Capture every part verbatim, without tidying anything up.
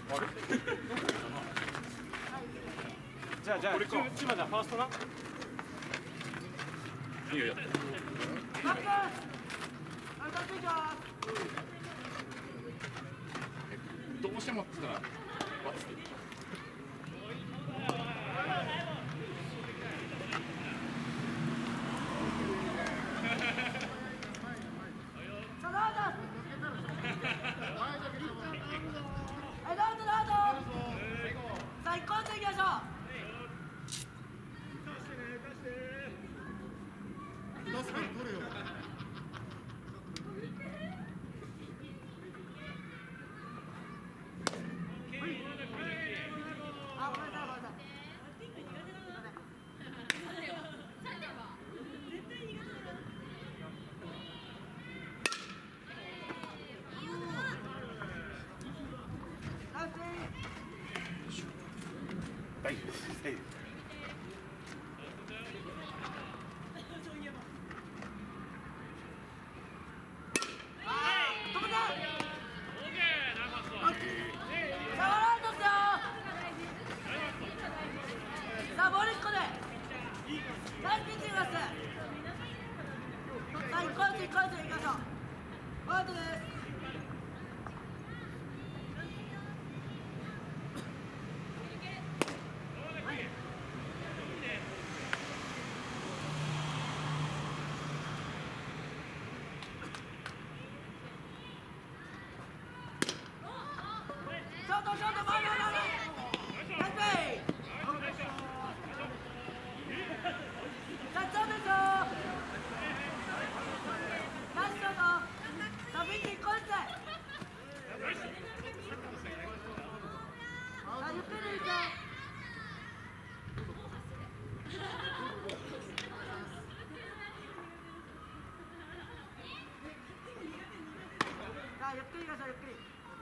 じゃあじゃあ千葉じゃファーストな。いいよ。 どうしてもって言ったら。 最高でいきましょう。出すから取れよ。あ、ごめんなさい、ごめんなさい。 大丈夫です。大丈夫です。 さあ、もう一個で。ナイスピッチングです。さあ、一個ずつ一個ずついきましょう。アウトです。ショートショート、前前前前。ナイスプレー。さあ、そうですよ。ナイスショート。さあ、ビッチ一個ずつ。さあ、ゆっくりでいいぞ。さあ、ゆっくり行きましょう、ゆっくり。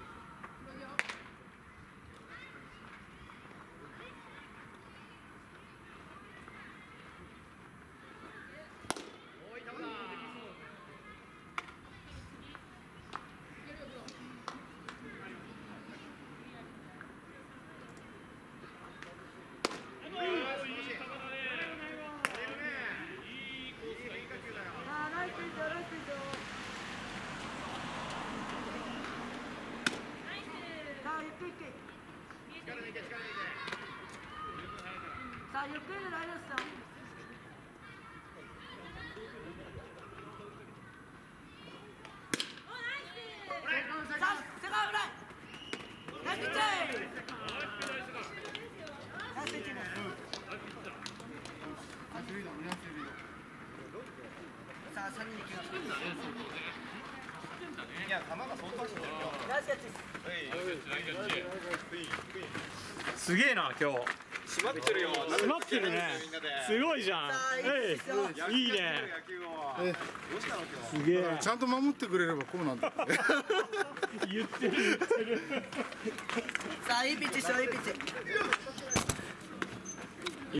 さあ、ゆっくりゆっくり。さあ、ゆっくりで大丈夫ですよ。さあ、セカンドフライ。ナイスピッチング。ナイスピッチング。さあ、さんにん行きましょう。 いや、球が相当走ってるよ。 ナイスキャッチです。 すげえな、今日。 閉まってるよ。 閉まってるね。すごいじゃん。 さあ、いいですよ。 いいね。すげえ。 ちゃんと守ってくれればこうなんだって言ってる言ってる。 さあ、いいピッチしよう、いいピッチ。